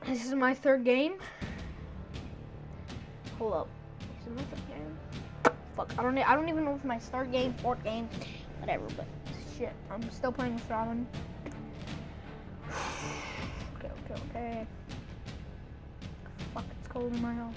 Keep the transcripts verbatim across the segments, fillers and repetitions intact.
This is my third game. Hold up. This is my third game. Fuck, I don't I don't even know if it's my third game, fourth game, whatever, but shit. I'm still playing with Robin. Okay, okay, okay. Fuck, it's cold in my house.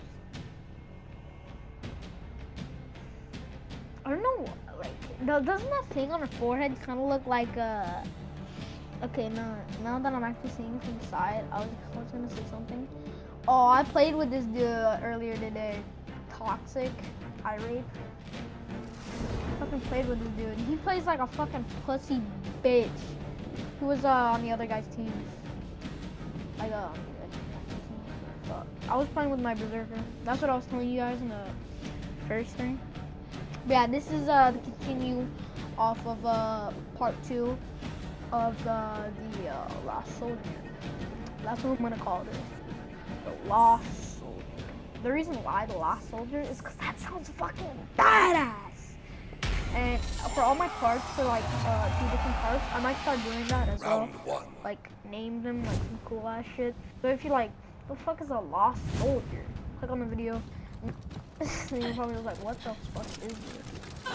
I don't know, like, doesn't that thing on her forehead kind of look like, uh, okay, no, now that I'm actually seeing it from the side, I was, I was gonna say something. Oh, I played with this dude earlier today. Toxic, irate. I fucking played with this dude. He plays like a fucking pussy bitch. He was, uh, on the other guy's team. Like, uh, fuck. I was playing with my berserker. That's what I was telling you guys in the first thing. But yeah, this is uh, the continue off of uh, part two of uh, the uh, Lost Soldier. That's what I'm gonna call this, the Lost Soldier. The reason why the Lost Soldier is because that sounds fucking badass. And for all my parts, for like uh, two different parts, I might start doing that as well. One. Like name them like some cool ass shit. So if you're like, the fuck is a Lost Soldier? Click on the video. And you're probably like, what the fuck is this?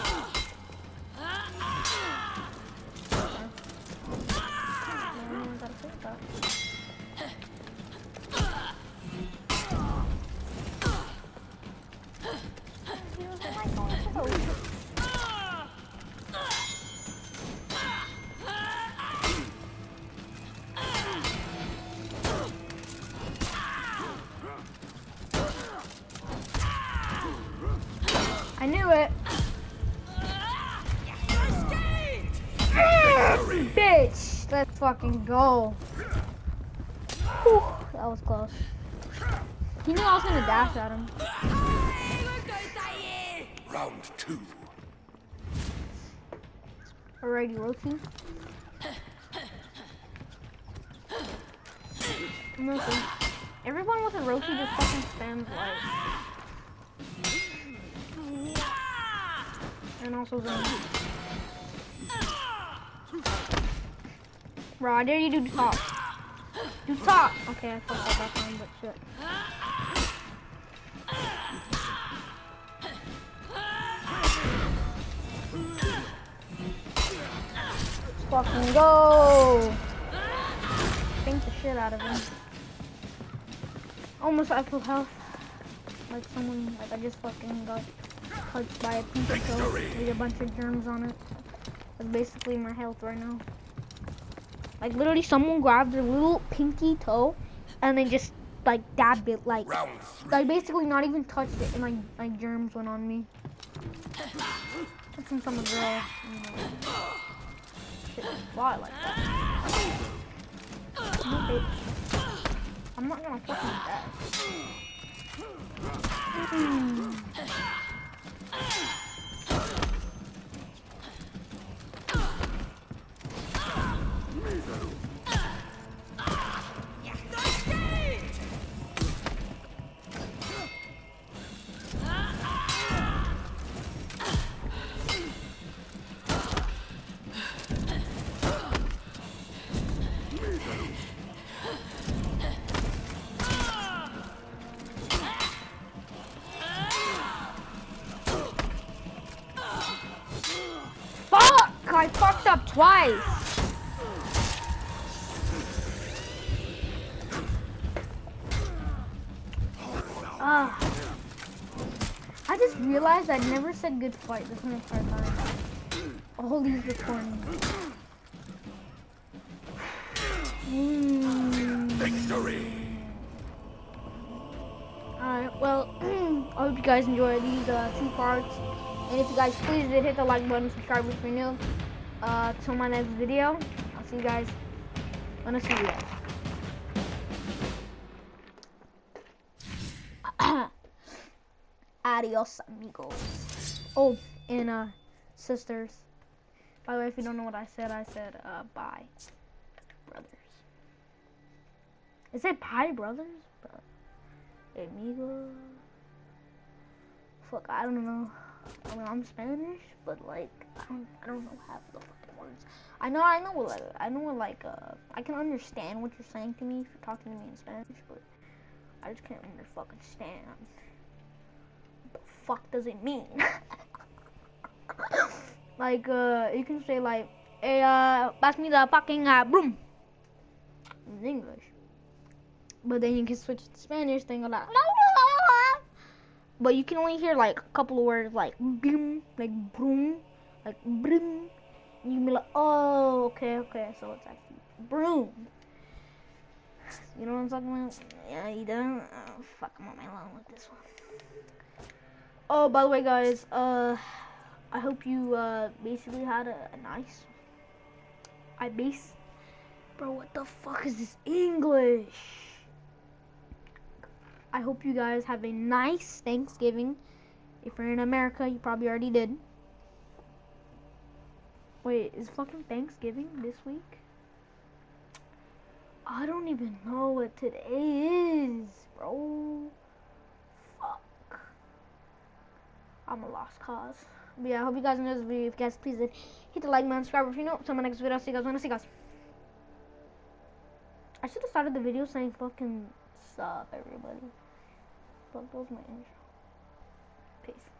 I knew it. Bitch, let's fucking go. Whew, that was close. He knew I was gonna dash at him. Round two. Alrighty, Roki. Listen, everyone with a Roki just fucking spams light. And also zone. Bro, I dare you do top. Do top! Okay, I fucked up that time, but shit. Let's fucking go! Spank the shit out of him. Almost at full health. Like someone, like I just fucking got touched by a pinky toe with a bunch of germs on it. That's basically my health right now. Like literally someone grabbed their little pinky toe and then just like dabbed it, like like basically not even touched it, and like like germs went on me. That's from some girl, you know. Shit fly like that. No, bitch. I'm not gonna fucking die. Mm. I fucked up twice. Ah. Uh, I just realized I never said good fight this entire time. All these recordings. Mm. Victory. Alright, well, I hope you guys enjoy these uh, two parts. And if you guys please did hit the like button, subscribe if you're new. Uh, till my next video. I'll see you guys when I see you guys. Adios, amigos. Oh, and uh, sisters. By the way, if you don't know what I said, I said uh, bye, brothers. Is it bye, brothers? Amigos. Fuck, I don't know. I mean, I'm Spanish, but like, I don't, I don't know half the fucking words. I know, I know, what, like, I know, what, like, uh, I can understand what you're saying to me if you're talking to me in Spanish, but I just can't under fucking stand. What the fuck does it mean? Like, uh, you can say like, hey, uh, pass me the fucking uh, broom in English, but then you can switch to Spanish, thing like, but you can only hear like a couple of words like broom, like broom, like broom. And you can be like, oh, okay, okay, so it's actually broom. You know what I'm talking about? Yeah, you don't. Oh, fuck, I'm on my lawn with this one. Oh, by the way, guys, uh, I hope you uh basically had a, a nice. I base. Bro, what the fuck is this English? I hope you guys have a nice Thanksgiving. If you're in America, you probably already did. Wait, is fucking Thanksgiving this week? I don't even know what today is, bro. Fuck. I'm a lost cause. But yeah, I hope you guys enjoyed this video. If you guys please did, hit the like button, subscribe if you know. So my next video, see you guys when I see you guys. I should have started the video saying fucking sup, everybody. But that was my intro. Peace.